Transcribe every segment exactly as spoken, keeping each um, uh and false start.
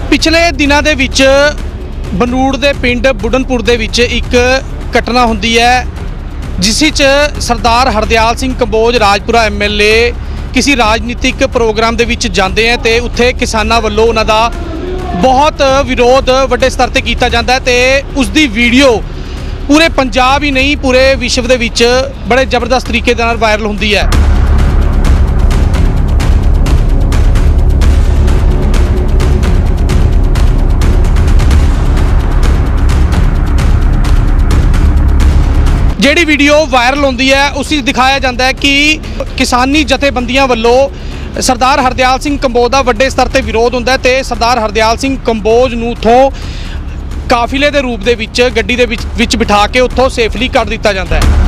पिछले दिनों के विच बਨੂੜ के पिंड बुढ़नपुर के विच एक घटना होंदी है जिस विच Sardar Hardyal Singh Kamboj Rajpura M L A किसी राजनीतिक प्रोग्राम के विच जाते हैं तो उत्थे किसानों वालों उन्हां दा बहुत विरोध वड्डे स्तर ते कीता जांदा है तो उसकी वीडियो पूरे पंजाब ही नहीं पूरे विश्व के विच बड़े जबरदस्त तरीके दे नाल वायरल होंदी है। जिहड़ी वीडियो वायरल होंदी है उस दिखाया जाता है कि किसानी जथेबंदियां वालों सरदार हरदयाल सिंह कंबोज का वड्डे स्तर ते विरोध होंदा है ते सरदार हरदयाल सिंह कंबोज नूं उत्थों काफिले के रूप दे विच गड्डी दे विच विच बिठा के उत्थों सेफली कढ दिता जाता है।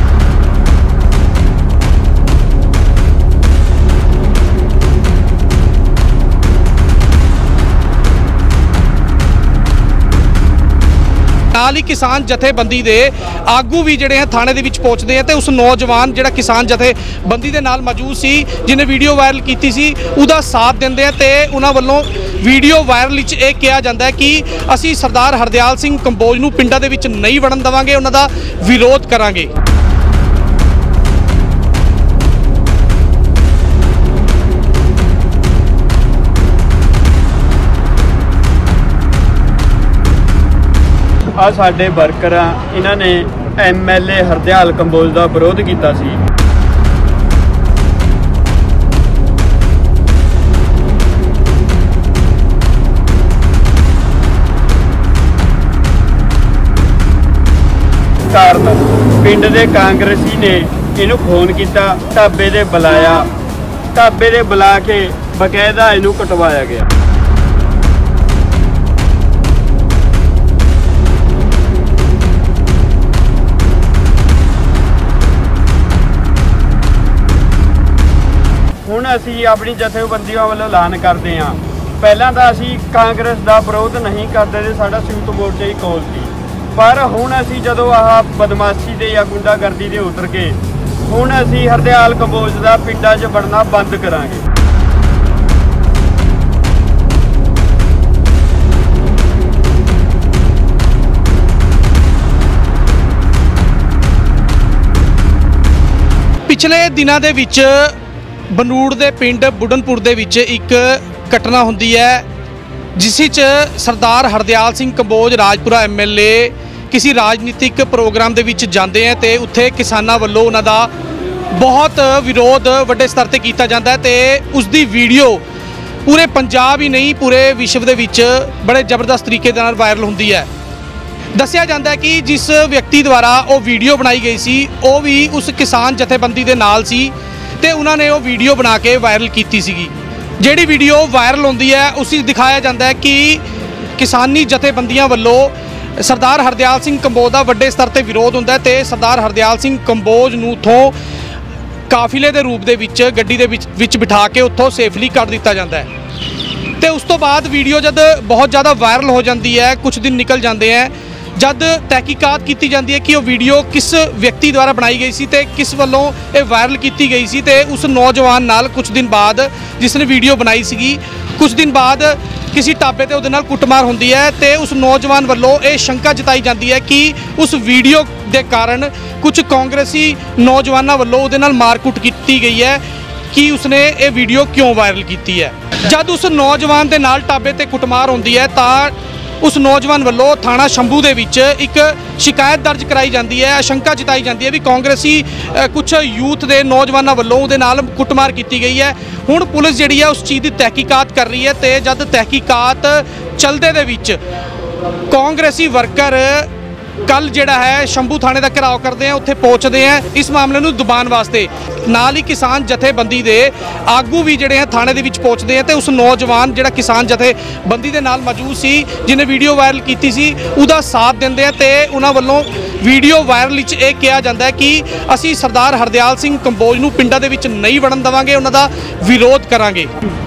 नाल ही किसान जथेबंदी दे आगू भी जिहड़े हैं थाने दे विच पहुंचदे हैं ते उस नौजवान जिहड़ा किसान जथेबंदी दे नाल मौजूद सी जिन्हें वीडियो वायरल कीती सी उहदा साथ दिंदे हैं ते उन्हां वल्लों वीडियो वायरल विच इह कहा जाता है कि असीं सरदार हरदयाल सिंह कंबोज नूं पिंडां दे विच नहीं वड़न देवांगे, उन्हां दा विरोध करांगे। आ साडे वर्कर इन्हां ने M L A Hardyal Kamboj का विरोध किया सी। कारण पिंड दे कांग्रेसी ने इनू फोन किया, ढाबे दे बुलाया, ढाबे दे बुला के बकायदा इनू कटवाया गया। ਹੁਣ ਅਸੀਂ ਆਪਣੀ ਜਥੇਬੰਦੀਆਂ ਵੱਲੋਂ ਐਲਾਨ ਕਰਦੇ ਹਾਂ, ਪਹਿਲਾਂ ਤਾਂ ਅਸੀਂ ਕਾਂਗਰਸ ਦਾ ਵਿਰੋਧ ਨਹੀਂ ਕਰਦੇ ਤੇ ਸਾਡਾ ਸੰਯੁਕਤ ਮੋਰਚਾ ਹੀ ਕੋਲ ਸੀ, ਪਰ ਹੁਣ ਅਸੀਂ ਜਦੋਂ ਆਹ ਬਦਮਾਸ਼ੀ ਦੇ ਜਾਂ ਗੁੰਡਾਗਰਦੀ ਦੇ ਉਤਰ ਕੇ ਹੁਣ ਅਸੀਂ ਹਰਦਿਆਲ ਕੰਬੋਜ ਦਾ ਪਿੰਡਾਂ 'ਚ ਵੜਨਾ ਬੰਦ ਕਰਾਂਗੇ। पिछले दिनों के विच बਨੂੜ के पिंड बुढ़नपुर के विच एक घटना होंदी है जिस विच Sardar Hardyal Singh Kamboj Rajpura M L A किसी राजनीतिक प्रोग्राम के विच जाते हैं तो उत्थे किसानों वालों उन्हां दा बहुत विरोध वड्डे स्तर ते कीता जाता है तो उसकी वीडियो पूरे पंजाब ही नहीं पूरे विश्व के विच बड़े जबरदस्त तरीके दे नाल वायरल होंदी है। दस्सिया जाता है कि जिस व्यक्ति द्वारा वो वीडियो बनाई गई सी वो भी उस किसान जथेबंदी के नाल सी ते उन्होंने वो वीडियो बना के वायरल की सीगी। जिहड़ी वीडियो वायरल होंदी है उस दिखाया जाता है कि किसानी जथेबंदियां वालों सरदार हरदयाल सिंह कंबोज का वड्डे स्तर ते विरोध होंदा है ते सरदार हरदयाल सिंह कंबोज नूं उत्थों काफिले के रूप दे विच गड्डी दे विच विच बिठा के उत्थों सेफली कढ दिता जाता है। तो उस तो बाद वीडियो जब बहुत ज़्यादा वायरल हो जाती है, कुछ दिन निकल जाते हैं, जब तहकीकात की जाती है कि वह वीडियो किस व्यक्ति द्वारा बनाई गई सी ते किस वालों ये वायरल की गई सी ते उस नौजवान नाल कुछ दिन बाद जिसने वीडियो बनाई सीगी कुछ दिन बाद किसी ढाबे ते उहदे नाल कुटमार होंदी है ते उस नौजवान वालों ये शंका जताई जाती है कि उस वीडियो के कारण कुछ कांग्रेसी नौजवानों वालों उहदे नाल मारकुट की गई है कि उसने ये वीडियो क्यों वायरल की है। जब उस नौजवान के नाल ढाबे ते कुटमार होंदी है तो उस नौजवान वालों थाना शंभू दे विच एक शिकायत दर्ज कराई जाती है, आशंका जताई जाती है भी कांग्रेसी कुछ यूथ के नौजवानों वालों उहदे नाल कुटमार की गई है। हुण पुलिस जिहड़ी है उस चीज़ की तहकीकात कर रही है तो जब तहकीकात चलदे दे विच कांग्रेसी वर्कर कल जिहड़ा है शंभू थाने का घेराव करते हैं, उत्थे पहुँचते हैं इस मामले नूं दबाण वास्ते। नाल ही किसान जथेबंदी दे आगू भी जिहड़े हैं थाने दे विच पहुँचते हैं तो उस नौजवान जिहड़ा किसान जथेबंदी दे नाल मौजूद सी जिन्हें वीडियो वायरल की सी उहदा साथ दिंदे हैं ते उन्हां वल्लों वीडियो वायरल विच इह कहा जाता है कि असीं सरदार हरदयाल सिंह कंबोज नूं पिंडां दे विच नहीं वड़न देवांगे, उन्हां दा विरोध करांगे।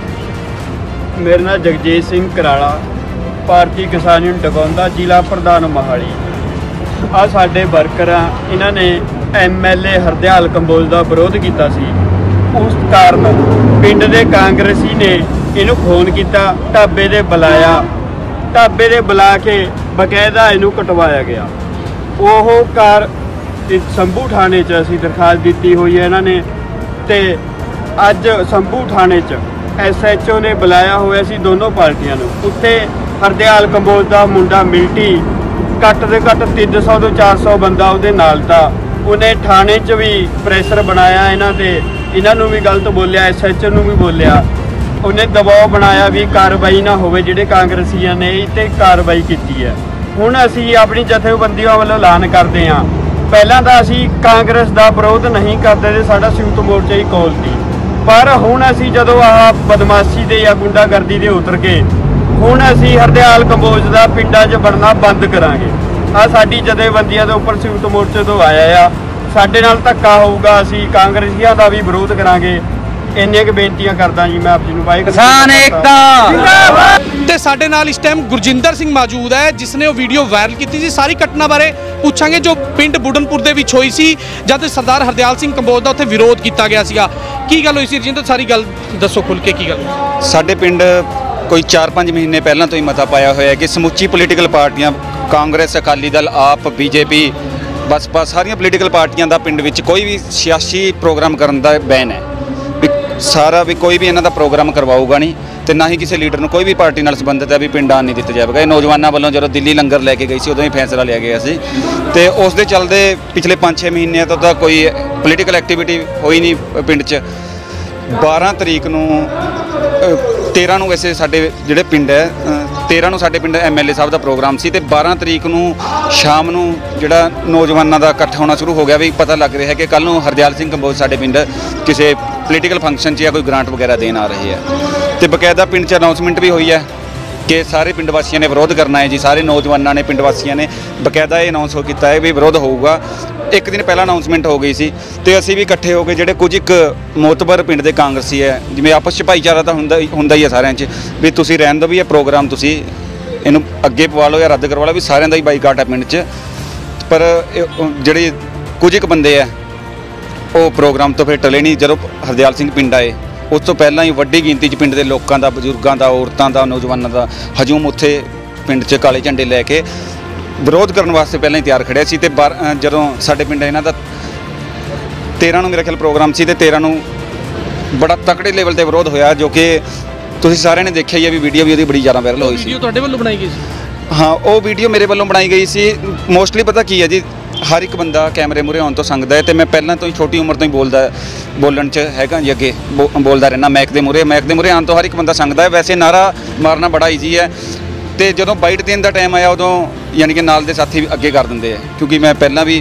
मेरा नाम जगजीत सिंह कराला, भारतीय किसान यूनियन डगौंदा, जिला प्रधान मोहाली। आ साडे वर्कर इन्हां ने M L A Hardyal Kamboj का विरोध किया सी, उस कारण पिंड दे कांग्रेसी ने इनू फोन किया, ढाबे दे बुलाया, ਢਾਬੇ ਦੇ ਬੁਲਾ ਕੇ ਬਕਾਇਦਾ ਇਹਨੂੰ ਕਟਵਾਇਆ ਗਿਆ। ਉਹ ਕਾਰ ਸੰਭੂ ਥਾਣੇ 'ਚ ਅਸੀਂ ਦਰਖਾਸਤ ਦਿੱਤੀ ਹੋਈ ਹੈ ਇਹਨਾਂ ਨੇ, ਤੇ ਅੱਜ ਸੰਭੂ ਥਾਣੇ 'ਚ ਐਸ ਐਚ ਓ ਨੇ ਬੁਲਾਇਆ ਹੋਇਆ ਸੀ ਦੋਨੋਂ ਪਾਰਟੀਆਂ ਨੂੰ। ਉੱਥੇ ਹਰਦਿਆਲ ਕੰਬੋਜ ਦਾ ਮੁੰਡਾ ਮਿਲਟੀ ਘੱਟ ਦੇ ਘੱਟ ਤਿੰਨ ਸੌ ਤੋਂ ਚਾਰ ਸੌ ਬੰਦਾ ਉਹਦੇ ਨਾਲ ਤਾਂ ਉਹਨੇ ਥਾਣੇ 'ਚ ਵੀ ਪ੍ਰੈਸ਼ਰ ਬਣਾਇਆ ਇਹਨਾਂ ਤੇ, ਇਹਨਾਂ ਨੂੰ ਵੀ ਗਲਤ ਬੋਲਿਆ, ਐਸ ਐਚ ਓ ਨੂੰ ਵੀ ਬੋਲਿਆ। ਉਹਨੇ ਦਬਾਅ ਬਣਾਇਆ ਵੀ ਕਾਰਵਾਈ ਨਾ ਹੋਵੇ, ਜਿਹੜੇ ਕਾਂਗਰਸੀਆਂ ਨੇ ਇਹ 'ਤੇ ਕਾਰਵਾਈ ਕੀਤੀ ਹੈ। ਹੁਣ ਅਸੀਂ ਆਪਣੀ ਜਥੇਬੰਦੀਆਂ ਵੱਲੋਂ ਐਲਾਨ ਕਰਦੇ ਹਾਂ, ਪਹਿਲਾਂ ਤਾਂ ਅਸੀਂ ਕਾਂਗਰਸ ਦਾ ਵਿਰੋਧ ਨਹੀਂ ਕਰਦੇ ਤੇ ਸਾਡਾ ਸੰਯੁਕਤ ਮੋਰਚਾ ਹੀ ਕੋਲ ਸੀ, ਪਰ ਹੁਣ ਅਸੀਂ ਜਦੋਂ ਆਹ ਬਦਮਾਸ਼ੀ ਦੇ ਜਾਂ ਗੁੰਡਾਗਰਦੀ ਦੇ ਉਤਰ ਕੇ ਹੁਣ ਅਸੀਂ ਹਰਦਿਆਲ ਕੰਬੋਜ ਦਾ ਪਿੰਡਾਂ 'ਚ ਵੜਨਾ ਬੰਦ ਕਰਾਂਗੇ। ਆ ਸਾਡੀ ਜਥੇਬੰਦੀਆਂ ਦੇ ਉੱਪਰ ਸੰਯੁਕਤ ਮੋਰਚੇ ਤੋਂ ਆਇਆ ਆ, ਸਾਡੇ ਨਾਲ ਧੱਕਾ ਹੋਊਗਾ, ਅਸੀਂ ਕਾਂਗਰਸੀਆਂ ਦਾ ਵੀ ਵਿਰੋਧ ਕਰਾਂਗੇ। ਇੰਨੀਆਂ ਕੁ ਬੇਨਤੀਆਂ ਕਰਦਾ ਜੀ ਮੈਂ ਆਪ ਜੀ ਨੂੰ। ਵਾਹਿਗੁਰੂ ਕਿਸਾਨ ਏਕਤਾ। ਤੇ ਸਾਡੇ ਨਾਲ ਇਸ ਟਾਈਮ ਗੁਰਜਿੰਦਰ ਸਿੰਘ ਮੌਜੂਦ ਹੈ, ਜਿਸ ਨੇ ਉਹ ਵੀਡੀਓ ਵਾਇਰਲ ਕੀਤੀ ਸੀ। ਸਾਰੀ ਘਟਨਾ ਬਾਰੇ ਪੁੱਛਾਂਗੇ ਜੋ ਪਿੰਡ ਬੁਢਨਪੁਰ ਦੇ ਵਿੱਚ ਹੋਈ ਸੀ, ਜਦ ਸਰਦਾਰ ਹਰਦਿਆਲ ਸਿੰਘ ਕੰਬੋਜ ਦਾ ਉੱਥੇ ਵਿਰੋਧ ਕੀਤਾ ਗਿਆ ਸੀਗਾ। ਕੀ ਗੱਲ ਹੋਈ ਸੀ ਰਜਿੰਦਰ, ਸਾਰੀ ਗੱਲ ਦੱਸੋ ਖੁੱਲ ਕੇ, ਕੀ ਗੱਲ? ਸਾਡੇ ਪਿੰਡ ਕੋਈ ਚਾਰ ਪੰਜ ਮਹੀਨੇ ਪਹਿਲਾਂ ਤੋਂ ਹੀ ਮਤਾ ਪਾਇਆ ਹੋਇਆ ਹੈ ਕਿ ਸਮੁੱਚੀ ਪੋਲੀਟੀਕਲ ਪਾਰਟੀਆਂ, ਕਾਂਗਰਸ, ਅਕਾਲੀ ਦਲ, ਆਪ, ਬੀਜੇਪੀ, ਬਸਪਾ, ਸਾਰੀਆਂ ਪੋਲੀਟੀਕਲ ਪਾਰਟੀਆਂ ਦਾ ਪਿੰਡ ਵਿੱਚ ਕੋਈ ਵੀ ਸਿਆਸੀ ਪ੍ਰੋਗਰਾਮ ਕਰਨ ਦਾ ਬੈਨ ਹੈ। ਵੀ ਸਾਰਾ ਵੀ ਕੋਈ ਵੀ ਇਹਨਾਂ ਦਾ ਪ੍ਰੋਗਰਾਮ ਕਰਵਾਊਗਾ ਨਹੀਂ, ਤੇ ਨਾ ਹੀ ਕਿਸੇ ਲੀਡਰ ਨੂੰ ਕੋਈ ਵੀ ਪਾਰਟੀ ਨਾਲ ਸੰਬੰਧਿਤ ਹੈ ਵੀ ਪਿੰਡ ਆਉਣ ਨਹੀਂ ਦਿੱਤਾ ਜਾਵੇਗਾ। ਇਹ ਨੌਜਵਾਨਾਂ ਵੱਲੋਂ ਜਦੋਂ ਦਿੱਲੀ ਲੰਗਰ ਲੈ ਕੇ ਗਈ ਸੀ ਉਦੋਂ ਹੀ ਫੈਸਲਾ ਲਿਆ ਗਿਆ ਸੀ, ਤੇ ਉਸ ਦੇ ਚੱਲਦੇ ਪਿਛਲੇ ਪੰਜ ਛੇ ਮਹੀਨਿਆਂ ਤੋਂ ਤਾਂ ਕੋਈ ਪੋਲੀਟੀਕਲ ਐਕਟੀਵਿਟੀ ਹੋਈ ਨਹੀਂ ਪਿੰਡ 'ਚ। ਬਾਰਾਂ ਤਰੀਕ ਨੂੰ ਤੇਰਾਂ ਨੂੰ ਵੈਸੇ ਸਾਡੇ ਜਿਹੜੇ ਪਿੰਡ ਹੈ ਤੇਰਾਂ ਨੂੰ ਸਾਡੇ ਪਿੰਡ ਐਮ ਐਲ ਏ ਸਾਹਿਬ ਦਾ ਪ੍ਰੋਗਰਾਮ ਸੀ, ਤੇ ਬਾਰਾਂ ਤਰੀਕ ਨੂੰ ਸ਼ਾਮ ਨੂੰ ਜਿਹੜਾ ਨੌਜਵਾਨਾਂ ਦਾ ਇਕੱਠ ਹੋਣਾ ਸ਼ੁਰੂ ਹੋ ਗਿਆ ਵੀ ਪਤਾ ਲੱਗ ਰਿਹਾ ਹੈ ਕਿ ਕੱਲ੍ਹ ਨੂੰ ਹਰਦਿਆਲ ਸਿੰਘ ਕੰਬੋਜ ਸਾਡੇ ਪਿੰਡ ਕਿਸੇ ਪੋਲੀਟੀਕਲ ਫੰਕਸ਼ਨ 'ਚ ਜਾਂ ਕੋਈ ਗ੍ਰਾਂਟ ਵਗੈਰਾ ਦੇਣ ਆ ਰਹੇ ਹੈ। ਤੇ ਬਕਾਇਦਾ ਪਿੰਡ 'ਚ ਅਨਾਉਂਸਮੈਂਟ ਵੀ ਹੋਈ ਹੈ ਕਿ ਸਾਰੇ ਪਿੰਡ ਵਾਸੀਆਂ ਨੇ ਵਿਰੋਧ ਕਰਨਾ ਹੈ ਜੀ। ਸਾਰੇ ਨੌਜਵਾਨਾਂ ਨੇ, ਪਿੰਡ ਵਾਸੀਆਂ ਨੇ ਬਕਾਇਦਾ ਇਹ ਅਨਾਉਂਸ ਕੀਤਾ ਹੈ ਵੀ ਵਿਰੋਧ ਹੋਊਗਾ। ਇੱਕ ਦਿਨ ਪਹਿਲਾਂ ਅਨਾਉਂਸਮੈਂਟ ਹੋ ਗਈ ਸੀ, ਤੇ ਅਸੀਂ ਵੀ ਇਕੱਠੇ ਹੋ ਕੇ ਜਿਹੜੇ ਕੁਝ ਇੱਕ ਮੋਤਬਰ ਪਿੰਡ ਦੇ ਕਾਂਗਰਸੀ ਹੈ, ਜਿਵੇਂ ਆਪਸ 'ਚ ਭਾਈਚਾਰਾ ਤਾਂ ਹੁੰਦਾ ਹੀ ਹੁੰਦਾ ਹੀ ਹੈ ਸਾਰਿਆਂ 'ਚ, ਵੀ ਤੁਸੀਂ ਰਹਿਣ ਦਿਓ ਵੀ ਇਹ ਪ੍ਰੋਗਰਾਮ ਤੁਸੀਂ ਇਹਨੂੰ ਅੱਗੇ ਪਵਾ ਲਓ ਜਾਂ ਰੱਦ ਕਰਵਾ ਲਓ, ਵੀ ਸਾਰਿਆਂ ਦਾ ਹੀ ਬਾਈਕਾਟ ਹੈ ਪਿੰਡ 'ਚ। ਪਰ ਜਿਹੜੇ ਕੁਝ ਇੱਕ ਬੰਦੇ ਆ ਉਹ ਪ੍ਰੋਗਰਾਮ ਤੋਂ ਫਿਰ ਟਲੇ ਨਹੀਂ। ਜਦੋਂ ਹਰਦਿਆਲ ਸਿੰਘ ਪਿੰਡ ਆਏ ਉਸ ਤੋਂ ਪਹਿਲਾਂ ਹੀ ਵੱਡੀ ਗਿਣਤੀ 'ਚ ਪਿੰਡ ਦੇ ਲੋਕਾਂ ਦਾ, ਬਜ਼ੁਰਗਾਂ ਦਾ, ਔਰਤਾਂ ਦਾ, ਨੌਜਵਾਨਾਂ ਦਾ ਹਜੂਮ ਉੱਥੇ ਪਿੰਡ 'ਚ ਕਾਲੇ ਝੰਡੇ ਲੈ ਕੇ ਵਿਰੋਧ ਕਰਨ ਵਾਸਤੇ ਪਹਿਲਾਂ ਹੀ ਤਿਆਰ ਖੜਿਆ ਸੀ। ਤੇ ਜਦੋਂ ਸਾਡੇ ਪਿੰਡ ਇਹਨਾਂ ਦਾ ਤੇਰਾਂ ਨੂੰ ਮੇਰਾ ਖਿਆਲ ਪ੍ਰੋਗਰਾਮ ਸੀ, ਤੇ ਤੇਰਾਂ ਨੂੰ ਬੜਾ ਤਕੜੇ ਲੈਵਲ ਤੇ ਵਿਰੋਧ ਹੋਇਆ, ਜੋ ਕਿ ਤੁਸੀਂ ਸਾਰਿਆਂ ਨੇ ਦੇਖਿਆ ਹੀ ਹੈ ਵੀ ਵੀਡੀਓ ਵੀ ਉਹਦੀ ਬੜੀ ਜ਼ਿਆਦਾ ਵਾਇਰਲ ਹੋਈ ਸੀ। ਵੀਡੀਓ ਤੁਹਾਡੇ ਵੱਲੋਂ ਬਣਾਈ ਗਈ ਸੀ? ਹਾਂ, ਉਹ ਵੀਡੀਓ ਮੇਰੇ ਵੱਲੋਂ ਬਣਾਈ ਗਈ ਸੀ। ਮੋਸਟਲੀ ਪਤਾ ਕੀ ਹੈ ਜੀ, ਹਰ ਇੱਕ ਬੰਦਾ ਕੈਮਰੇ ਮੂਹਰੇ ਆਉਣ ਤੋਂ ਸੰਗਦਾ ਹੈ, ਤੇ ਮੈਂ ਪਹਿਲਾਂ ਤੋਂ ਹੀ ਛੋਟੀ ਉਮਰ ਤੋਂ ਹੀ ਬੋਲਦਾ ਬੋਲਣ 'ਚ ਹੈਗਾ ਜੀ, ਅੱਗੇ ਬੋਲਦਾ ਰਹਿਣਾ ਮੈਕ ਦੇ ਮੂਹਰੇ। ਮੈਕ ਦੇ ਮੂਹਰੇ ਆਉਣ ਤੋਂ ਹਰ ਇੱਕ ਬੰਦਾ ਸੰਗਦਾ ਹੈ। ਵੈਸੇ ਨਾਰਾ ਮਾਰਨਾ ਬੜਾ ਈਜ਼ੀ ਹੈ, ਤੇ ਜਦੋਂ ਬਾਈਟ ਦੇਣ ਦਾ ਟਾਈਮ ਆਇਆ ਉਦੋਂ ਯਾਨੀ ਕਿ ਨਾਲ ਦੇ ਸਾਥੀ ਵੀ ਅੱਗੇ ਕਰ ਦਿੰਦੇ ਆ, ਕਿਉਂਕਿ ਮੈਂ ਪਹਿਲਾਂ ਵੀ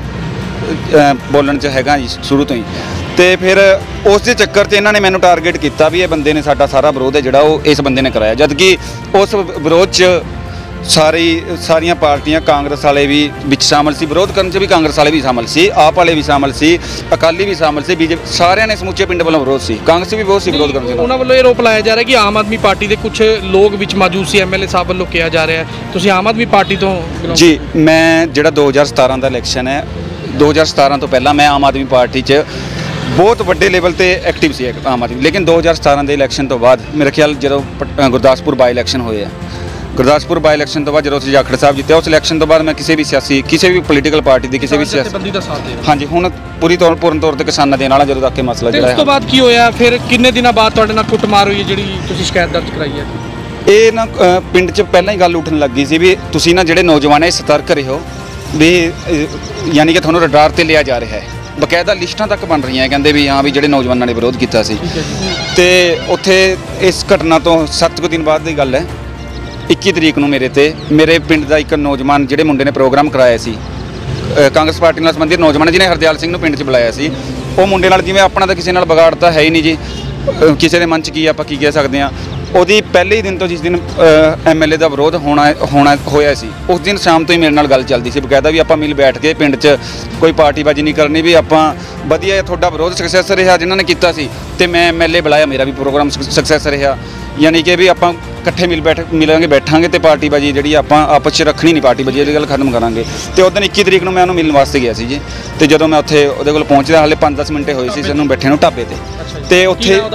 ਬੋਲਣ 'ਚ ਹੈਗਾ ਜੀ ਸ਼ੁਰੂ ਤੋਂ ਹੀ। ਤੇ ਫਿਰ ਉਸ ਦੇ ਚੱਕਰ 'ਚ ਇਹਨਾਂ ਨੇ ਮੈਨੂੰ ਟਾਰਗੇਟ ਕੀਤਾ ਵੀ ਇਹ ਬੰਦੇ ਨੇ ਸਾਡਾ ਸਾਰਾ ਵਿਰੋਧ ਹੈ ਜਿਹੜਾ ਉਹ ਇਸ ਬੰਦੇ ਨੇ ਕਰਾਇਆ, ਜਦ ਕਿ ਉਸ ਵਿਰੋਧ 'ਚ ਸਾਰੀ ਸਾਰੀਆਂ ਪਾਰਟੀਆਂ, ਕਾਂਗਰਸ ਵਾਲੇ ਵੀ ਵਿੱਚ ਸ਼ਾਮਲ ਸੀ, ਵਿਰੋਧ ਕਰਨ 'ਚ ਵੀ ਕਾਂਗਰਸ ਵਾਲੇ ਵੀ ਸ਼ਾਮਲ ਸੀ, ਆਪ ਵਾਲੇ ਵੀ ਸ਼ਾਮਲ ਸੀ, ਅਕਾਲੀ ਵੀ ਸ਼ਾਮਲ ਸੀ, ਬੀਜੇਪੀ, ਸਾਰਿਆਂ ਨੇ ਸਮੁੱਚੇ ਪਿੰਡ ਵੱਲੋਂ ਵਿਰੋਧ ਸੀ। ਕਾਂਗਰਸ ਵੀ ਬਹੁਤ ਸੀ ਵਿਰੋਧ ਕਰਨ 'ਚ। ਉਹਨਾਂ ਵੱਲੋਂ ਇਹ ਆਰੋਪ ਲਾਇਆ ਜਾ ਰਿਹਾ ਕਿ ਆਮ ਆਦਮੀ ਪਾਰਟੀ ਦੇ ਕੁਝ ਲੋਕ ਵਿੱਚ ਮੌਜੂਦ ਸੀ, ਐਮ ਐਲ ਏ ਸਾਹਿਬ ਵੱਲੋਂ ਕਿਹਾ ਜਾ ਰਿਹਾ। ਤੁਸੀਂ ਆਮ ਆਦਮੀ ਪਾਰਟੀ ਤੋਂ? ਜੀ, ਮੈਂ ਜਿਹੜਾ ਦੋ ਹਜ਼ਾਰ ਸਤਾਰਾਂ ਦਾ ਇਲੈਕਸ਼ਨ ਹੈ, ਦੋ ਹਜ਼ਾਰ ਸਤਾਰਾਂ ਤੋਂ ਪਹਿਲਾਂ ਮੈਂ ਆਮ ਆਦਮੀ ਪਾਰਟੀ 'ਚ ਬਹੁਤ ਵੱਡੇ ਲੈਵਲ ਤੇ ਐਕਟਿਵ ਸੀ ਆਮ ਆਦਮੀ, ਲੇਕਿਨ ਦੋ ਹਜ਼ਾਰ ਸਤਾਰਾਂ ਦੇ ਇਲੈਕਸ਼ਨ ਤੋਂ ਬਾਅਦ ਮੇਰੇ ਖਿਆਲ ਜਦੋਂ ਗੁਰਦਾਸਪੁਰ ਬਾਈ ਇਲੈਕਸ਼ਨ ਹੋਏ ਆ, ਗੁਰਦਾਸਪੁਰ ਬਾਈ ਇਲੈਕਸ਼ਨ ਤੋਂ ਬਾਅਦ ਜਦੋਂ ਅਸੀਂ ਜਾਖੜ ਸਾਹਿਬ ਜਿੱਤਿਆ, ਉਸ ਇਲੈਕਸ਼ਨ ਤੋਂ ਬਾਅਦ ਮੈਂ ਕਿਸੇ ਵੀ ਸਿਆਸੀ, ਕਿਸੇ ਵੀ ਪੋਲੀਟੀਕਲ ਪਾਰਟੀ ਦੀ, ਕਿਸੇ ਵੀ ਸਿਆਸੀ ਬੰਦੀ ਦਾ ਸਾਥ ਦੇ। ਹਾਂਜੀ, ਹੁਣ ਪੂਰੀ ਤੌਰ ਪੂਰਨ ਤੌਰ ਤੇ ਕਿਸਾਨਾਂ ਦੇ ਨਾਲ ਜਦੋਂ ਤੱਕ ਇਹ ਮਸਲਾ ਜਿਹੜਾ ਹੈ। ਉਸ ਤੋਂ ਬਾਅਦ ਕੀ ਹੋਇਆ ਫਿਰ? ਕਿੰਨੇ ਦਿਨਾਂ ਬਾਅਦ ਤੁਹਾਡੇ ਨਾਲ ਕੁੱਟਮਾਰ ਹੋਈ ਜਿਹੜੀ ਤੁਸੀਂ ਸ਼ਿਕਾਇਤ ਦਰਜ ਕਰਾਈ ਹੈ? ਇਹ ਨਾ ਪਿੰਡ 'ਚ ਪਹਿਲਾਂ ਹੀ ਗੱਲ ਉੱਠਣ ਲੱਗੀ ਸੀ ਵੀ ਤੁਸੀਂ ਨਾ ਜਿਹੜੇ ਨੌਜਵਾਨ ਹੈ ਸਤਰਕ ਰਹੋ, ਵੀ ਯਾਨੀ ਕਿ ਤੁਹਾਨੂੰ ਰਡਾਰ ਤੇ ਲਿਆ ਜਾ ਰਿਹਾ ਹੈ। ਬਕਾਇਦਾ ਲਿਸਟਾਂ ਤੱਕ ਬਣ ਰਹੀਆਂ, ਕਹਿੰਦੇ ਵੀ ਹਾਂ ਵੀ ਜਿਹੜੇ ਨੌਜਵਾਨਾਂ ਨੇ ਵਿਰੋਧ ਕੀਤਾ ਸੀ। ਤੇ ਉੱਥੇ ਇਸ ਘਟਨਾ ਤੋਂ ਸੱਤ ਕੁ ਦਿਨ ਬਾਅਦ ਦੀ ਗੱਲ ਹੈ, ਇੱਕੀ ਤਰੀਕ ਨੂੰ ਮੇਰੇ ਤੇ ਮੇਰੇ ਪਿੰਡ ਦਾ ਇੱਕ ਨੌਜਵਾਨ, ਜਿਹੜੇ ਮੁੰਡੇ ਨੇ ਪ੍ਰੋਗਰਾਮ ਕਰਾਇਆ ਸੀ ਕਾਂਗਰਸ ਪਾਰਟੀ ਨਾਲ ਸੰਬੰਧਿਤ ਨੌਜਵਾਨ, ਜਿਹਨੇ ਹਰਦਿਆਲ ਸਿੰਘ ਨੂੰ ਪਿੰਡ 'ਚ ਬੁਲਾਇਆ ਸੀ, ਉਹ ਮੁੰਡੇ ਨਾਲ ਜਿਵੇਂ ਆਪਣਾ ਤਾਂ ਕਿਸੇ ਨਾਲ ਵਿਗਾੜ ਤਾਂ ਹੈ ਹੀ ਨਹੀਂ ਜੀ, ਕਿਸੇ ਦੇ ਮਨ 'ਚ ਕੀ ਆਪਾਂ ਕੀ ਕਹਿ ਸਕਦੇ ਹਾਂ। ਉਹਦੀ ਪਹਿਲੇ ਹੀ ਦਿਨ ਤੋਂ, ਜਿਸ ਦਿਨ ਐਮ ਐਲ ਏ ਦਾ ਵਿਰੋਧ ਹੋਣਾ ਹੋਣਾ ਹੋਇਆ ਸੀ, ਉਸ ਦਿਨ ਸ਼ਾਮ ਤੋਂ ਹੀ ਮੇਰੇ ਨਾਲ ਗੱਲ ਚੱਲਦੀ ਸੀ ਬਕਾਇਦਾ ਵੀ ਆਪਾਂ ਮਿਲ ਬੈਠ ਕੇ ਪਿੰਡ 'ਚ ਕੋਈ ਪਾਰਟੀਬਾਜ਼ੀ ਨਹੀਂ ਕਰਨੀ, ਵੀ ਆਪਾਂ ਵਧੀਆ ਤੁਹਾਡਾ ਵਿਰੋਧ ਸਕਸੈਸ ਰਿਹਾ ਜਿਨ੍ਹਾਂ ਨੇ ਕੀਤਾ ਸੀ, ਤੇ ਮੈਂ ਐਮ ਐਲ ਏ ਬੁਲਾਇਆ, ਮੇਰਾ ਵੀ ਪ੍ਰੋਗਰਾਮ ਸਕਸੈਸ ਰਿਹਾ, ਯਾਨੀ ਕਿ ਵੀ ਆਪਾਂ ਇਕੱਠੇ ਮਿਲ ਬੈਠ ਮਿਲਾਂਗੇ ਬੈਠਾਂਗੇ ਤੇ ਪਾਰਟੀਬਾਜ਼ੀ ਜਿਹੜੀ ਆਪਾਂ ਆਪਸ 'ਚ ਰੱਖਣੀ ਨਹੀਂ, ਪਾਰਟੀਬਾਜ਼ੀ ਵਾਲੀ ਗੱਲ ਖਤਮ ਕਰਾਂਗੇ। ਤੇ ਉਸ ਦਿਨ ਇੱਕੀ ਤਰੀਕ ਨੂੰ ਮੈਂ ਉਹਨੂੰ ਮਿਲਣ ਵਾਸਤੇ ਗਿਆ ਸੀ ਜੀ, ਤੇ ਜਦੋਂ ਮੈਂ ਉੱਥੇ ਉਹਦੇ ਕੋਲ ਪਹੁੰਚਦਾ ਹਾਲੇ ਪੰਜ ਦਸ ਮਿੰਟ ਹੋਏ ਸੀ ਸਾਨੂੰ ਬੈਠੇ ਨੂੰ ਢਾਬੇ ਤੇ, ਤੇ ਉੱਥੇ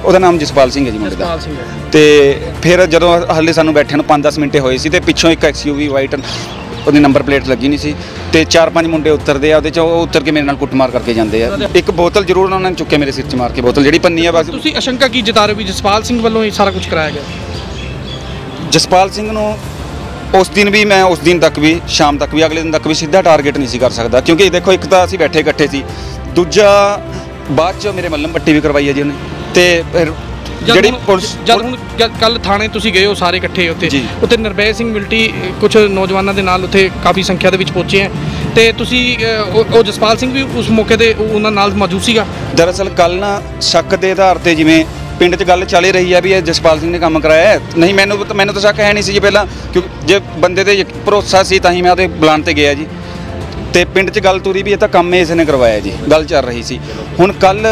ਉਹਦਾ ਨਾਮ ਜਸਪਾਲ ਸਿੰਘ ਹੈ ਜੀ ਮੁੰਡੇ ਦਾ। ਜਸਪਾਲ ਸਿੰਘ ਹੈ। ਤੇ ਫਿਰ ਜਦੋਂ ਹਾਲੇ ਸਾਨੂੰ ਬੈਠੇ ਨੂੰ ਪੰਜ ਦਸ ਮਿੰਟ ਹੋਏ ਸੀ ਤੇ ਪਿੱਛੋਂ ਇੱਕ ਐਕਸਯੂਵੀ ਵਾਈਟ ਉਹਦੀ ਨੰਬਰ ਪਲੇਟ ਲੱਗੀ ਨਹੀਂ ਸੀ ਤੇ ਚਾਰ ਪੰਜ ਮੁੰਡੇ ਉਤਰਦੇ ਆ ਉਹਦੇ ਚ, ਉਹ ਉਤਰ ਕੇ ਮੇਰੇ ਨਾਲ ਕੁੱਟਮਾਰ ਕਰਕੇ ਜਾਂਦੇ ਆ। ਇੱਕ ਬੋਤਲ ਜ਼ਰੂਰ ਉਹਨਾਂ ਨੇ ਚੁੱਕੇ ਮੇਰੇ ਸਿਰ 'ਚ ਮਾਰ ਕੇ, ਬੋਤਲ ਜਿਹੜੀ ਪੰਨੀ ਆ ਬਸ। ਤੁਸੀਂ ਆਸ਼ੰਕਾ ਕੀ ਜਤਾ ਰਹੇ ਹੋ ਵੀ ਜਸਪਾਲ ਸਿੰਘ ਵੱਲੋਂ ਇਹ ਸਾਰਾ ਕੁਝ ਕਰਾਇਆ ਗਿਆ? ਜਸਪਾਲ ਸਿੰਘ ਨੂੰ ਉਸ ਦਿਨ ਵੀ, ਮੈਂ ਉਸ ਦਿਨ ਤੱਕ ਵੀ, ਸ਼ਾਮ ਤੱਕ ਵੀ, ਅਗਲੇ ਦਿਨ ਤੱਕ ਵੀ ਸਿੱਧਾ ਟਾਰਗੇਟ ਨਹੀਂ ਸੀ ਕਰ ਸਕਦਾ, ਕਿਉਂਕਿ ਦੇਖੋ ਇੱਕ ਤਾਂ ਅਸੀਂ ਬੈਠੇ ਇਕੱਠੇ ਸੀ, ਦੂਜਾ ਬਾਅਦ 'ਚ ਮੇਰੇ ਮੱਲਮ ਪੱਟੀ ਵੀ ਕਰਵਾਈ ਹੈ ਜੀ ਉਹਨੇ। ਤੇ ਫਿਰ ਜਿਹੜੀ ਪੁਲਿਸ ਜਦ ਹੁਣ ਕੱਲ ਥਾਣੇ ਤੁਸੀਂ ਗਏ ਹੋ ਸਾਰੇ ਇਕੱਠੇ ਉੱਥੇ, ਉੱਥੇ ਨਿਰਭੈ ਸਿੰਘ ਮਿਲਟੀ ਕੁਝ ਨੌਜਵਾਨਾਂ ਦੇ ਨਾਲ ਉੱਥੇ ਕਾਫੀ ਸੰਖਿਆ ਦੇ ਵਿੱਚ ਪਹੁੰਚੇ ਹੈ ਤੇ ਤੁਸੀਂ ਉਹ ਜਸਪਾਲ ਸਿੰਘ ਵੀ ਉਸ ਮੌਕੇ ਤੇ ਉਹਨਾਂ ਨਾਲ ਮੌਜੂਦ ਸੀਗਾ? ਦਰਅਸਲ ਕੱਲ ਨਾ ਸ਼ੱਕ ਦੇ ਆਧਾਰ ਤੇ ਜਿਵੇਂ ਪਿੰਡ 'ਚ ਗੱਲ ਚੱਲ ਰਹੀ ਹੈ ਵੀ ਇਹ ਜਸਪਾਲ ਸਿੰਘ ਨੇ ਕੰਮ ਕਰਾਇਆ ਹੈ, ਨਹੀਂ ਮੈਨੂੰ ਮੈਨੂੰ ਤਾਂ ਸ਼ੱਕ ਹੈ ਨਹੀਂ ਸੀ ਜੀ ਪਹਿਲਾਂ, ਕਿਉਂਕਿ ਜੇ ਬੰਦੇ ਤੇ ਭਰੋਸਾ ਸੀ ਤਾਂ ਹੀ ਮੈਂ ਉਹਦੇ ਬੁਲਾਉਣ ਤੇ ਗਿਆ ਜੀ। ਤੇ ਪਿੰਡ 'ਚ ਗੱਲ ਤੁਰੀ ਵੀ ਇਹ ਤਾਂ ਕੰਮ ਇਸ ਨੇ ਕਰਵਾਇਆ ਜੀ, ਗੱਲ ਚੱਲ ਰਹੀ ਸੀ। ਹੁਣ ਕੱਲ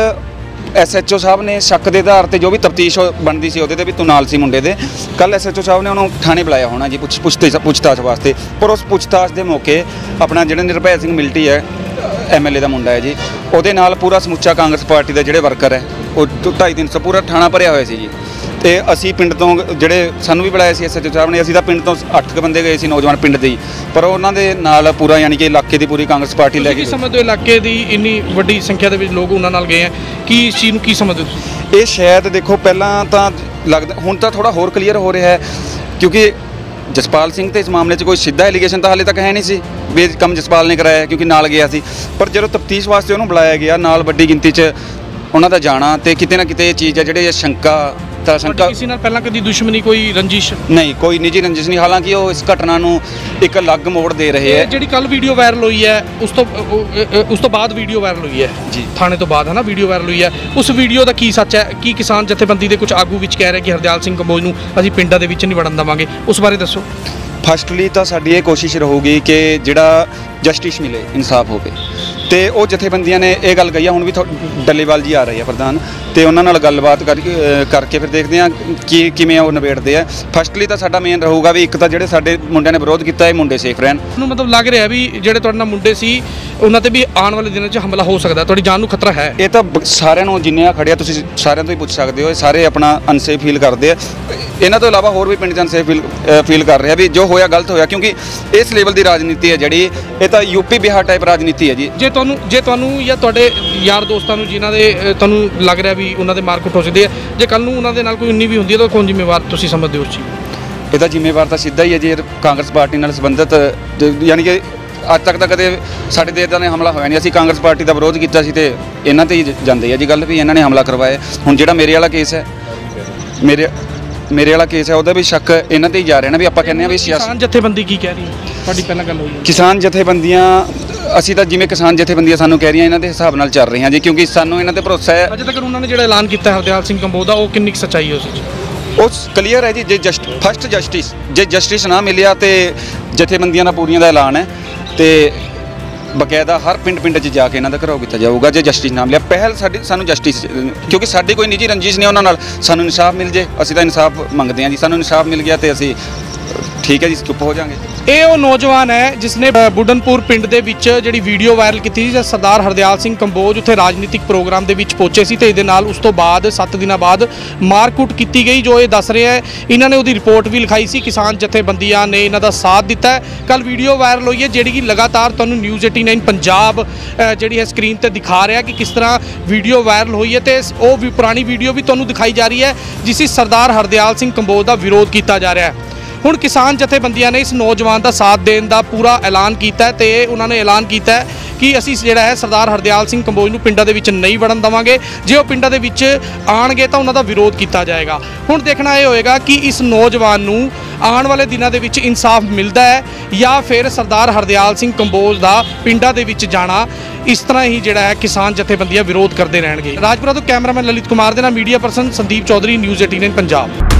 ਐਸ ਐਚ ਓ ਸਾਹਿਬ ਨੇ ਸ਼ੱਕ ਦੇ ਆਧਾਰ ਤੇ ਜੋ ਵੀ ਤਫਤੀਸ਼ ਬਣਦੀ ਸੀ ਉਹਦੇ ਤੇ ਵੀ ਤੂੰ ਨਾਲ ਸੀ ਮੁੰਡੇ ਦੇ, ਕੱਲ ਐਸ ਐਚ ਓ ਸਾਹਿਬ ਨੇ ਉਹਨੂੰ ਥਾਣੇ ਬੁਲਾਇਆ ਹੋਣਾ ਜੀ ਪੁੱਛ ਪੁੱਛਤੇ ਪੁੱਛਤਾਛ ਵਾਸਤੇ। ਪਰ ਉਸ ਪੁੱਛਤਾਛ ਦੇ ਮੌਕੇ ਆਪਣਾ ਜਿਹੜਾ ਨਿਰਭੈ ਸਿੰਘ ਮਿਲਟੀ ਹੈ, ਐਮ ਐਲ ਏ ਦਾ ਮੁੰਡਾ ਹੈ ਜੀ, ਉਹਦੇ ਨਾਲ ਪੂਰਾ ਸਮੁੱਚਾ ਕਾਂਗਰਸ ਪਾਰਟੀ ਦਾ ਜਿਹੜੇ ਵਰਕਰ ਹੈ ਉਹ ਢਾਈ ਤਿੰਨ ਸੌ ਪੂਰਾ ਥਾਣਾ ਭਰਿਆ ਹੋਇਆ ਸੀ ਜੀ। ਤੇ ਅਸੀਂ ਪਿੰਡ ਤੋਂ ਜਿਹੜੇ ਸਾਨੂੰ ਵੀ ਬੁਲਾਇਆ ਸੀ ਐਸ ਐਚ ਓ ਸਾਹਿਬ ਨੇ, ਅਸੀਂ ਤਾਂ ਪਿੰਡ ਤੋਂ ਅੱਠ ਕੁ ਬੰਦੇ ਗਏ ਸੀ ਨੌਜਵਾਨ ਪਿੰਡ ਦੇ ਹੀ, ਪਰ ਉਹਨਾਂ ਦੇ ਨਾਲ ਪੂਰਾ ਯਾਨੀ ਕਿ ਇਲਾਕੇ ਦੀ ਪੂਰੀ ਕਾਂਗਰਸ ਪਾਰਟੀ ਲੈ ਕੇ। ਕੀ ਸਮਝਦੇ ਹੋ ਇਲਾਕੇ ਦੀ ਇੰਨੀ ਵੱਡੀ ਸੰਖਿਆ ਦੇ ਵਿੱਚ ਲੋਕ ਉਹਨਾਂ ਨਾਲ ਗਏ ਆ, ਕੀ ਇਸ ਚੀਜ਼ ਨੂੰ ਕੀ ਸਮਝਦੇ ਹੋ ਤੁਸੀਂ? ਇਹ ਸ਼ਾਇਦ ਦੇਖੋ ਪਹਿਲਾਂ ਤਾਂ ਲੱਗਦਾ, ਹੁਣ ਤਾਂ ਥੋੜਾ ਹੋਰ ਕਲੀਅਰ ਹੋ ਰਿਹਾ ਹੈ, ਕਿਉਂਕਿ ਜਸਪਾਲ ਸਿੰਘ ਤੇ ਇਸ ਮਾਮਲੇ 'ਚ ਕੋਈ ਸਿੱਧਾ ਐਲੀਗੇਸ਼ਨ ਤਾਂ ਹਾਲੇ ਤੱਕ ਹੈ ਨਹੀਂ ਸੀ ਵੀ ਕੰਮ ਜਸਪਾਲ ਨੇ ਕਰਾਇਆ, ਕਿਉਂਕਿ ਨਾਲ ਗਿਆ ਸੀ। ਪਰ ਜਦੋਂ ਤਫਤੀਸ਼ ਵਾਸਤੇ ਉਹਨੂੰ ਬੁਲਾਇਆ ਗਿਆ, ਨਾਲ ਵੱਡੀ ਗਿਣਤੀ 'ਚ ਉਹਨਾਂ ਦਾ ਜਾਣਾ, ਤੇ ਕਿਤੇ ਨਾ ਕਿਤੇ ਇਹ ਚੀਜ਼ ਹੈ ਜਿਹੜੇ ਸ਼ੰਕਾ ਤਾਂ ਸ਼ੰਕਾ ਕਿਸੇ ਨਾਲ ਪਹਿਲਾਂ ਕਦੀ ਦੁਸ਼ਮਣੀ, ਕੋਈ ਰੰਜਿਸ਼? ਨਹੀਂ, ਕੋਈ ਨਿੱਜੀ ਰੰਜਿਸ਼ ਨਹੀਂ। ਹਾਲਾਂਕਿ ਉਹ ਇਸ ਘਟਨਾ ਨੂੰ ਇੱਕ ਅਲੱਗ ਮੋੜ ਦੇ ਰਹੇ ਹੈ। ਜਿਹੜੀ ਕੱਲ ਵੀਡੀਓ ਵਾਇਰਲ ਹੋਈ ਹੈ ਉਸ ਤੋਂ ਉਸ ਤੋਂ ਬਾਅਦ ਵੀਡੀਓ ਵਾਇਰਲ ਹੋਈ ਹੈ ਜੀ, ਥਾਣੇ ਤੋਂ ਬਾਅਦ ਹੈ ਨਾ ਵੀਡੀਓ ਵਾਇਰਲ ਹੋਈ ਹੈ, ਉਸ ਵੀਡੀਓ ਦਾ ਕੀ ਸੱਚ ਹੈ? ਕੀ ਕਿਸਾਨ ਜਥੇਬੰਦੀ ਦੇ ਕੁਝ ਆਗੂ ਵਿੱਚ ਕਹਿ ਰਹੇ ਕਿ ਹਰਦਿਆਲ ਸਿੰਘ ਕੰਬੋਜ ਨੂੰ ਅਸੀਂ ਪਿੰਡਾਂ ਦੇ ਵਿੱਚ ਨਹੀਂ ਵੜਨ ਦੇਵਾਂਗੇ, ਉਸ ਬਾਰੇ ਦੱਸੋ। ਫਸਟਲੀ ਤਾਂ ਸਾਡੀ ਇਹ ਕੋਸ਼ਿਸ਼ ਰਹੂਗੀ ਕਿ ਜਿਹੜਾ ਜਸਟਿਸ ਮਿਲੇ, ਇਨਸਾਫ ਹੋਵੇ, ਤੇ ਉਹ ਜਥੇਬੰਦੀਆਂ ਨੇ ਇਹ ਗੱਲ ਕਹੀ ਆ। ਹੁਣ ਵੀ ਡੱਲੇਵਾਲ ਜੀ ਆ ਰਹੇ ਆ ਪ੍ਰਧਾਨ, ਤੇ ਉਹਨਾਂ ਨਾਲ ਗੱਲਬਾਤ ਕਰਕੇ ਫਿਰ ਦੇਖਦੇ ਹਾਂ ਕੀ ਕਿਵੇਂ ਉਹ ਨਿਬੇੜਦੇ ਆ। ਫਸਟਲੀ ਤਾਂ ਸਾਡਾ ਮੇਨ ਰਹੂਗਾ ਵੀ ਇੱਕ ਤਾਂ ਜਿਹੜੇ ਸਾਡੇ ਮੁੰਡਿਆਂ ਨੇ ਵਿਰੋਧ ਕੀਤਾ ਇਹ ਮੁੰਡੇ ਸੇਫ ਰਹਿਣ। ਨੂੰ ਮਤਲਬ ਲੱਗ ਰਿਹਾ ਵੀ ਜਿਹੜੇ ਤੁਹਾਡੇ ਨਾਲ ਮੁੰਡੇ ਸੀ ਉਹਨਾਂ ਤੇ ਵੀ ਆਉਣ ਵਾਲੇ ਦਿਨਾਂ 'ਚ ਹਮਲਾ ਹੋ ਸਕਦਾ, ਤੁਹਾਡੀ ਜਾਨ ਨੂੰ ਖਤਰਾ ਹੈ? ਇਹ ਤਾਂ ਸਾਰਿਆਂ ਨੂੰ ਜਿੰਨੇ ਆ ਖੜਿਆ ਤੁਸੀਂ ਸਾਰਿਆਂ ਤੋਂ ਹੀ ਪੁੱਛ ਸਕਦੇ ਹੋ, ਇਹ ਸਾਰੇ ਆਪਣਾ ਅਨਸੇਫ ਫੀਲ ਕਰਦੇ ਆ। ਇਹਨਾਂ ਤੋਂ ਇਲਾਵਾ ਹੋਰ ਵੀ ਪਿੰਡ 'ਚ ਅਨਸੇਫ ਫੀਲ ਫੀਲ ਕਰ ਰਿਹਾ ਵੀ ਜੋ ਹੋਇਆ ਗਲਤ ਹੋਇਆ, ਕਿਉਂਕਿ ਇਸ ਲੈਵਲ ਦੀ ਰਾਜਨੀਤੀ ਹੈ ਜਿਹੜੀ, ਇਹ ਤਾਂ ਯੂਪੀ ਬਿਹਾਰ ਟਾਈਪ ਰਾਜਨੀਤੀ ਹੈ ਜੀ। ਜੇ ਤੁਹਾਨੂੰ ਜੇ ਤੁਹਾਨੂੰ ਜਾਂ ਤੁਹਾਡੇ ਯਾਰ ਦੋਸਤਾਂ ਨੂੰ ਜਿਨ੍ਹਾਂ ਦੇ ਤੁਹਾਨੂੰ ਲੱਗ ਰਿਹਾ ਵੀ ਉਹਨਾਂ ਦੇ ਮਾਰ ਕੁੱਟ ਹੋ ਸਕਦੀ ਹੈ, ਜੇ ਕੱਲ ਨੂੰ ਉਹਨਾਂ ਦੇ ਨਾਲ ਕੋਈ ਉਨੀ ਵੀ ਹੁੰਦੀ ਹੈ ਤਾਂ ਕੌਣ ਜ਼ਿੰਮੇਵਾਰ ਤੁਸੀਂ ਸਮਝਦੇ ਹੋ ਉਸ ਚੀਜ਼? ਇਹ ਤਾਂ ਜ਼ਿੰਮੇਵਾਰ ਤਾਂ ਸਿੱਧਾ ਹੀ ਹੈ ਜੀ, ਕਾਂਗਰਸ ਪਾਰਟੀ ਨਾਲ ਸੰਬੰਧਿਤ, ਯਾਨੀ ਕਿ ਅੱਜ ਤੱਕ ਤਾਂ ਕਦੇ ਸਾਡੇ ਦੇਸ਼ ਦਾ ਨੇ ਹਮਲਾ ਹੋਇਆ ਨਹੀਂ। ਅਸੀਂ ਕਾਂਗਰਸ ਪਾਰਟੀ ਦਾ ਵਿਰੋਧ ਕੀਤਾ ਸੀ ਤੇ ਇਹਨਾਂ ਤੇ ਹੀ ਜਾਂਦੇ ਆ ਜੀ ਗੱਲ ਵੀ ਇਹਨਾਂ ਨੇ ਹਮਲਾ ਕਰਵਾਇਆ। ਹੁਣ ਜਿਹੜਾ ਮੇਰੇ ਵਾਲਾ ਕੇਸ ਹੈ, ਮੇਰੇ ਮੇਰੇ ਵਾਲਾ ਕੇਸ ਹੈ, ਉਹਦਾ ਵੀ ਸ਼ੱਕ ਇਹਨਾਂ ਤੇ ਹੀ ਜਾ ਰਿਹਾ ਨਾ ਵੀ ਆਪਾਂ ਕਹਿੰਦੇ ਆ ਵੀ ਕਿਸਾਨ ਜਥੇਬੰਦੀ ਕੀ ਕਹਿ ਰਹੀ ਹੈ? ਤੁਹਾਡੀ ਪਹਿਲਾਂ ਗੱਲ ਹੋਈ ਹੈ ਕਿਸਾਨ ਜਥੇਬੰਦੀਆਂ, ਅਸੀਂ ਤਾਂ ਜਿਵੇਂ ਕਿਸਾਨ ਜਥੇਬੰਦੀਆਂ ਸਾਨੂੰ ਕਹਿ ਰਹੀਆਂ ਇਹਨਾਂ ਦੇ ਹਿਸਾਬ ਨਾਲ ਚੱਲ ਰਹੀਆਂ ਜੀ, ਕਿਉਂਕਿ ਸਾਨੂੰ ਇਹਨਾਂ ਤੇ ਭਰੋਸਾ ਹੈ। ਅਜੇ ਤੱਕ ਉਹਨਾਂ ਨੇ ਜਿਹੜਾ ਐਲਾਨ ਕੀਤਾ ਹਰਦਿਆਲ ਸਿੰਘ ਕੰਬੋਜ ਦਾ, ਉਹ ਕਿੰਨੀ ਕੁ ਸੱਚਾਈ ਹੈ ਉਸ ਵਿੱਚ? ਉਹ ਕਲੀਅਰ ਹੈ ਜੀ। ਜੇ ਜਸਟ ਫਸਟ ਜਸਟਿਸ ਜੇ ਜਸਟਿਸ ਨਾ ਮਿਲਿਆ ਤੇ ਜਥੇਬੰਦੀਆਂ ਦਾ ਪੂਰੀਆਂ ਦਾ ਐਲਾਨ ਹੈ, ਤੇ ਬਕਾਇਦਾ ਹਰ ਪਿੰਡ ਪਿੰਡ 'ਚ ਜਾ ਕੇ ਇਹਨਾਂ ਦਾ ਘਰਾਓ ਕੀਤਾ ਜਾਊਗਾ ਜੇ ਜਸਟਿਸ ਨਾ ਮਿਲਿਆ। ਪਹਿਲ ਸਾਡੀ ਸਾਨੂੰ ਜਸਟਿਸ, ਕਿਉਂਕਿ ਸਾਡੀ ਕੋਈ ਨਿੱਜੀ ਰੰਜਿਸ਼ ਨਹੀਂ ਉਹਨਾਂ ਨਾਲ, ਸਾਨੂੰ ਇਨਸਾਫ ਮਿਲ ਜੇ, ਅਸੀਂ ਤਾਂ ਇਨਸਾਫ ਮੰਗਦੇ ਹਾਂ ਜੀ। ਸਾਨੂੰ ਇਨਸਾਫ ਮਿਲ ਗਿਆ ਤੇ ਅਸੀਂ ਠੀਕ ਹੈ ਜੀ, ਚੁੱਪ ਹੋ ਜਾਾਂਗੇ। ਇਹ ਉਹ ਨੌਜਵਾਨ ਹੈ ਜਿਸਨੇ ਬੁੱਢਨਪੁਰ ਪਿੰਡ ਦੇ ਵਿੱਚ ਜਿਹੜੀ ਵੀਡੀਓ ਵਾਇਰਲ ਕੀਤੀ ਸੀ, ਸਰਦਾਰ ਹਰਦਿਆਲ ਸਿੰਘ ਕੰਬੋਜ ਉੱਥੇ ਰਾਜਨੀਤਿਕ ਪ੍ਰੋਗਰਾਮ ਦੇ ਵਿੱਚ ਪਹੁੰਚੇ ਸੀ ਤੇ ਇਹਦੇ ਨਾਲ ਉਸ ਤੋਂ ਬਾਅਦ ਸੱਤ ਦਿਨਾਂ ਬਾਅਦ ਮਾਰਕੁੱਟ ਕੀਤੀ ਗਈ, ਜੋ ਇਹ ਦੱਸ ਰਿਹਾ ਹੈ। ਇਹਨਾਂ ਨੇ ਉਹਦੀ ਰਿਪੋਰਟ ਵੀ ਲਿਖਾਈ ਸੀ, ਕਿਸਾਨ ਜਥੇਬੰਦੀਆਂ ਨੇ ਇਹਨਾਂ ਦਾ ਸਾਥ ਦਿੱਤਾ। ਕੱਲ ਵੀਡੀਓ ਵਾਇਰਲ ਹੋਈ ਹੈ ਜਿਹੜੀ ਕਿ ਲਗਾਤਾਰ ਤੁਹਾਨੂੰ ਨਿਊਜ਼ ਏਟੀ ਨਾਈਨ ਪੰਜਾਬ ਜਿਹੜੀ ਹੈ ਸਕਰੀਨ ਤੇ ਦਿਖਾ ਰਿਹਾ ਕਿ ਕਿਸ ਤਰ੍ਹਾਂ ਵੀਡੀਓ ਵਾਇਰਲ ਹੋਈ ਹੈ, ਤੇ ਉਹ ਵੀ ਪੁਰਾਣੀ ਵੀਡੀਓ ਵੀ ਤੁਹਾਨੂੰ ਦਿਖਾਈ ਜਾ ਰਹੀ ਹੈ ਜਿਸ ਵਿੱਚ ਸਰਦਾਰ ਹਰਦਿਆਲ ਸਿੰਘ ਕੰਬੋਜ ਦਾ ਵਿਰੋਧ ਕੀਤਾ ਜਾ ਰਿਹਾ ਹੈ। ਹੁਣ ਕਿਸਾਨ ਜਥੇਬੰਦੀਆਂ ਨੇ ਇਸ ਨੌਜਵਾਨ ਦਾ ਸਾਥ ਦੇਣ ਦਾ ਪੂਰਾ ਐਲਾਨ ਕੀਤਾ ਤੇ ਉਹਨਾਂ ਨੇ ਐਲਾਨ ਕੀਤਾ ਕਿ ਅਸੀਂ ਜਿਹੜਾ ਹੈ ਸਰਦਾਰ ਹਰਦਿਆਲ ਸਿੰਘ ਕੰਬੋਜ ਨੂੰ ਪਿੰਡਾਂ ਦੇ ਵਿੱਚ ਨਹੀਂ ਵੜਨ ਦੇਵਾਂਗੇ, ਜੇ ਉਹ ਪਿੰਡਾਂ ਦੇ ਵਿੱਚ ਆਣਗੇ ਤਾਂ ਉਹਨਾਂ ਦਾ ਵਿਰੋਧ ਕੀਤਾ ਜਾਏਗਾ। ਹੁਣ ਦੇਖਣਾ ਇਹ ਹੋਏਗਾ ਕਿ ਇਸ ਨੌਜਵਾਨ ਨੂੰ ਆਉਣ ਵਾਲੇ ਦਿਨਾਂ ਦੇ ਵਿੱਚ ਇਨਸਾਫ ਮਿਲਦਾ ਹੈ ਜਾਂ ਫਿਰ ਸਰਦਾਰ ਹਰਦਿਆਲ ਸਿੰਘ ਕੰਬੋਜ ਦਾ ਪਿੰਡਾਂ ਦੇ ਵਿੱਚ ਜਾਣਾ ਇਸ ਤਰ੍ਹਾਂ ਹੀ ਜਿਹੜਾ ਹੈ ਕਿਸਾਨ ਜਥੇਬੰਦੀਆਂ ਵਿਰੋਧ ਕਰਦੇ ਰਹਿਣਗੇ। ਰਾਜਪੁਰਾ ਤੋਂ ਕੈਮਰਾਮੈਨ ਲਲਿਤ ਕੁਮਾਰ ਦੇ ਨਾਲ media person Sandeep Chaudhary, news eighty nine Punjab.